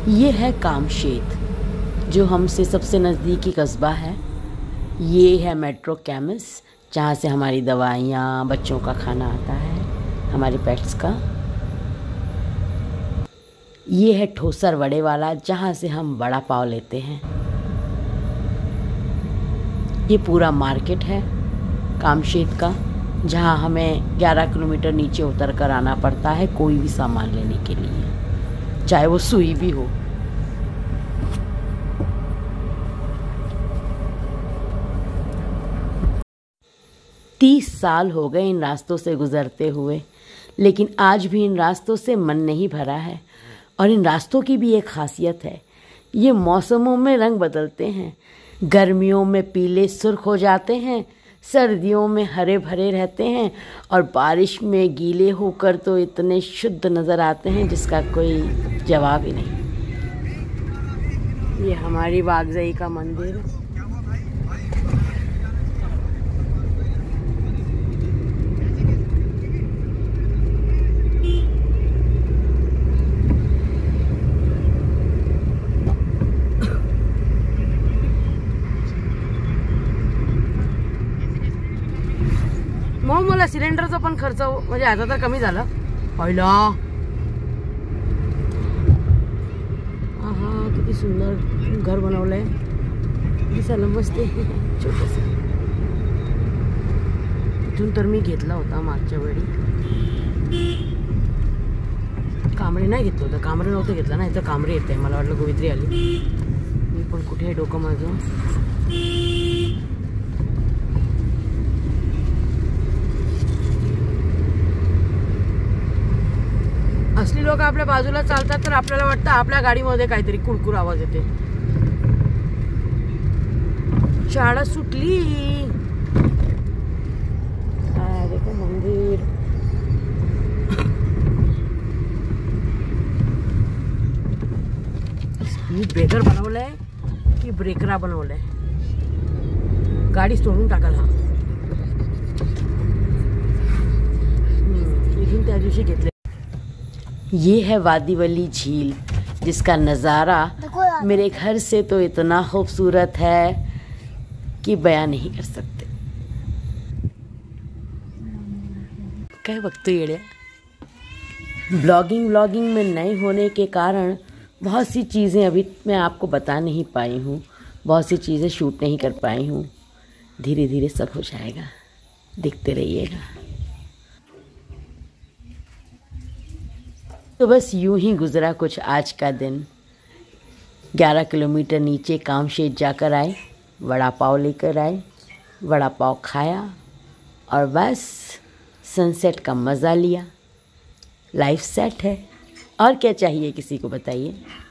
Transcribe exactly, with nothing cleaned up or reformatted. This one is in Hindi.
ये है कामशेत, जो हमसे सबसे नज़दीकी कस्बा है। ये है मेट्रो केमिस, जहाँ से हमारी दवाइयाँ, बच्चों का खाना आता है, हमारे पेट्स का। ये है ठोसर वड़े वाला, जहाँ से हम वड़ा पाव लेते हैं। ये पूरा मार्केट है कामशेत का, जहाँ हमें ग्यारह किलोमीटर नीचे उतर कर आना पड़ता है कोई भी सामान लेने के लिए, चाहे वो सुई भी हो। तीस साल हो गए इन रास्तों से गुजरते हुए, लेकिन आज भी इन रास्तों से मन नहीं भरा है। और इन रास्तों की भी एक खासियत है, ये मौसमों में रंग बदलते हैं। गर्मियों में पीले सुर्ख हो जाते हैं, सर्दियों में हरे भरे रहते हैं, और बारिश में गीले होकर तो इतने शुद्ध नज़र आते हैं जिसका कोई जवाब ही नहीं। ये हमारी वागजई का मंदिर। मग मला सिलेंडरचा पण खर्च म्हणजे आता तर कमी झाला पहिला। आहा, किती सुंदर घर बनवलंय, दिसायला मस्त आहे, छोटंसं। इथून तर मी घेतला होता मागच्या वेळी, कांबळे नाही घेतलं होतं, कांबळे नव्हतं घेतलं ना, इथं कांबळे येते, मला वाटलं गोवित्री आली। मी पण कुठे आहे डोकं माझं। असली लोक आपल्या बाजूला चालतात तर आपल्याला वाटतं आपल्या गाडीमध्ये काहीतरी कुडकुड आवाज येते। शाळा सुटली। हा देखो मंदिर। स्पीड ब्रेकर बनवलंय की ब्रेकरा बनवलंय, गाडी सोडून टाकाल हा। इथून त्या दिवशी घेतले। ये है वादीवली झील, जिसका नज़ारा मेरे घर से तो इतना खूबसूरत है कि बयान नहीं कर सकते। क्या वक्त येड़े ब्लॉगिंग ब्लॉगिंग में नए होने के कारण बहुत सी चीज़ें अभी मैं आपको बता नहीं पाई हूँ, बहुत सी चीज़ें शूट नहीं कर पाई हूँ। धीरे धीरे सब हो जाएगा, देखते रहिएगा। तो बस यूं ही गुज़रा कुछ आज का दिन। ग्यारह किलोमीटर नीचे कामशेत जाकर आए, वड़ा पाव लेकर आए, वड़ा पाव खाया और बस सनसेट का मज़ा लिया। लाइफ सेट है, और क्या चाहिए किसी को, बताइए।